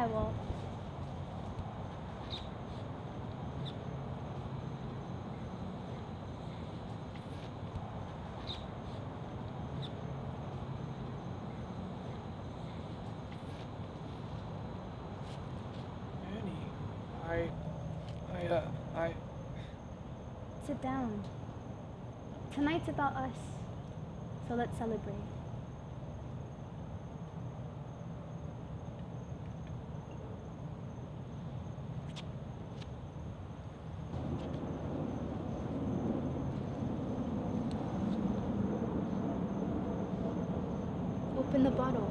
Bye, Walt. I... Sit down. Tonight's about us, so let's celebrate. Open the bottle.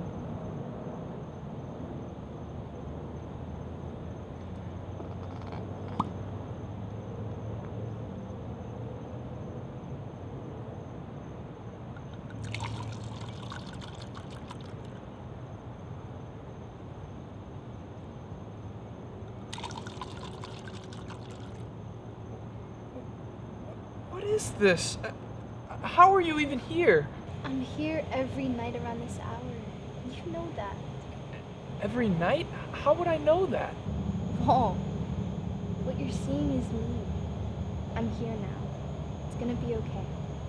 What is this? How are you even here? I'm here every night around this hour. You know that. Every night? How would I know that? Walt, what you're seeing is me. I'm here now. It's gonna be okay.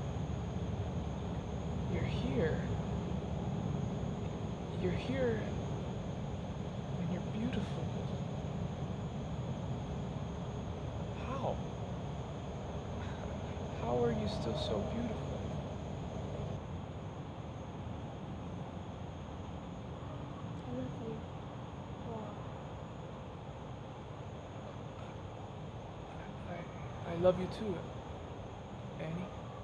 You're here. You're here. And you're beautiful. How? How are you still so beautiful? I love you, Walt. I love you too, Annie.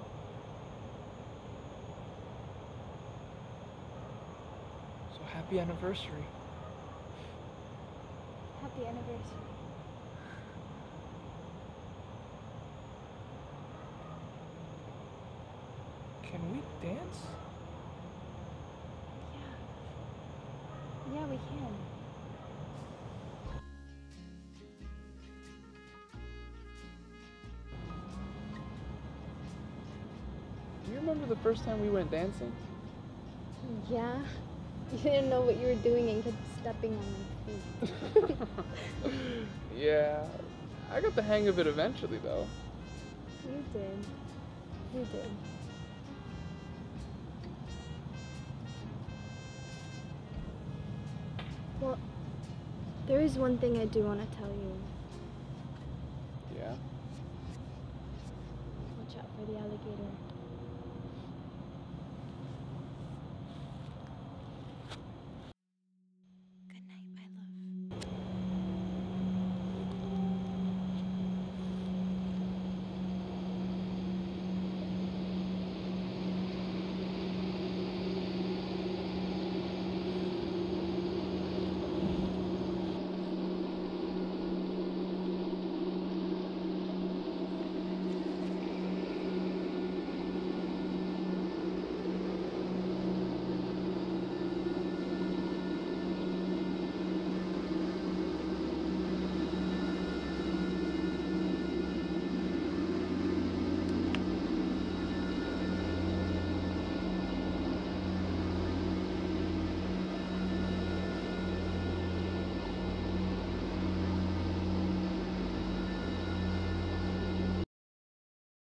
So happy anniversary. Happy anniversary. Can we dance? Yeah. Yeah, we can. Do you remember the first time we went dancing? Yeah? You didn't know what you were doing and kept stepping on my feet. Yeah, I got the hang of it eventually though. You did. You did. Well, there is one thing I do want to tell you.